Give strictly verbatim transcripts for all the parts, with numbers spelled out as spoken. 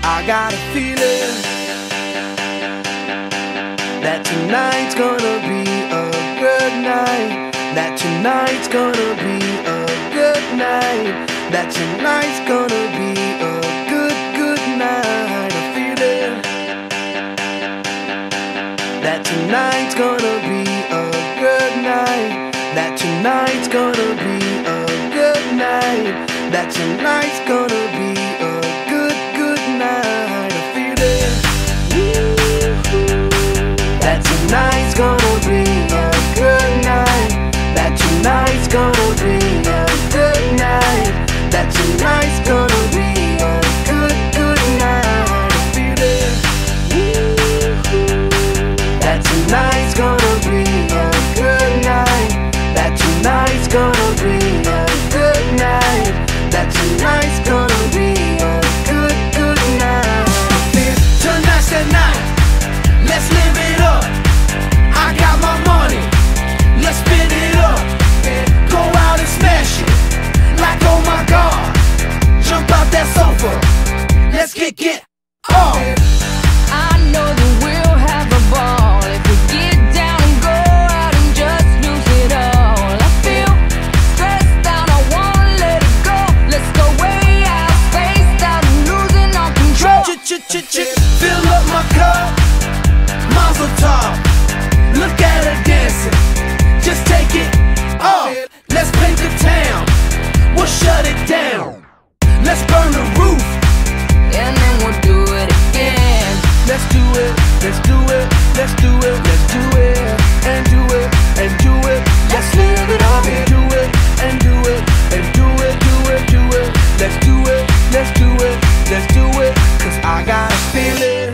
I got a feeling that tonight's gonna be a good night. That tonight's gonna be a good night. That tonight's gonna be a good, good night. A feeling that tonight's gonna be a good night. That tonight's gonna be a good night. That tonight's gonna be a good, good night. A feeling that tonight's gonna be a good night. That tonight's gonna be a good night. That tonight's gonna be a good, good night. A feeling that tonight's gonna be a good night. That tonight's gonna be a good night. That tonight's gonna be a good, good night. Tonight's the night, let's live it up. I got my money, let's spin it up. Go out and smash it, like oh my God. Jump out that sofa, let's kick it off. I know that we'll have a ball if we get down and go out and just lose it all. I feel stressed out, I wanna let it go. Let's go way out, spaced out and losing all control. Ch-ch-ch-ch, fill up my cup, mazel tov. Look at her dancing, just take it off. Let's paint the town, we'll shut it down. Let's burn the roof, and then we'll do it again. let's do it, let's do it, let's do it, let's do it, and do it, and do it. Let's live it up and do it, and do it, and do it, do it, do it. Let's do it, let's do it, let's do it. Cause I got a feeling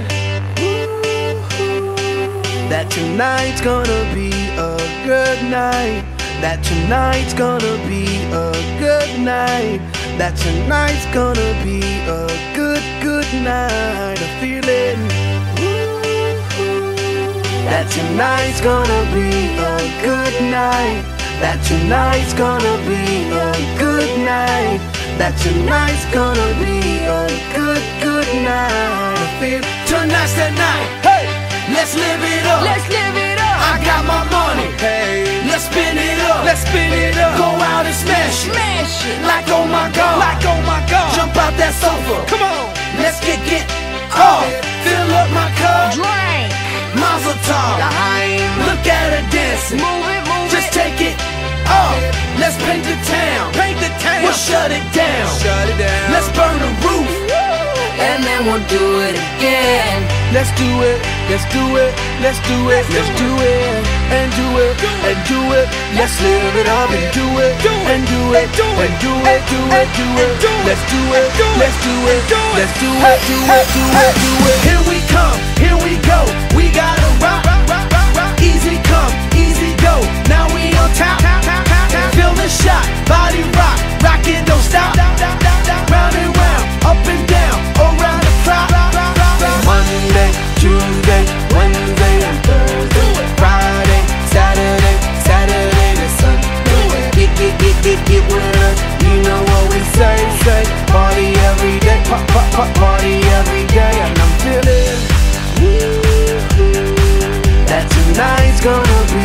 that tonight's gonna be a good night. That tonight's gonna be a good night. That tonight's gonna be a good, good night. A feeling that tonight's gonna be a good night. That tonight's gonna be a good night. That tonight's gonna be a good, good night. I feel tonight's the night. Hey, let's live it up. Let's live it up. I got my money. Hey, let's spin it up. Let's spin it up. Go out and smash it. Smash it. Like oh my God. Like oh my God. Jump out that sofa. Come on. Let's get it off. Fill up my cup. Drink. Mazel tov. Time. Look at her dancing. Move it, move Just it. take it off. Let's paint the town. Paint the town. We'll shut it down. Shut it down. Let's burn the roof. And then we'll do it again. Let's do it, let's do it, let's do it, let's do it, and do it, and do it. Let's live it up and do it, and do it, and do it, do it, do it. Let's do it, let's do it, let's do it, do it, do it, do it. Here we come, here we go. We gotta rock, easy come, easy go. Now we on top, feel the shot, body rock, rock it, don't stop. Round and round, up and down, around the clock. Monday, Tuesday, Wednesday, and Thursday, Friday, Saturday, Saturday to Sunday. Get, get, get, get, get with us. You know what we say, say. Party every day, pop, pop, pop, party every day. And I'm feeling that tonight's gonna be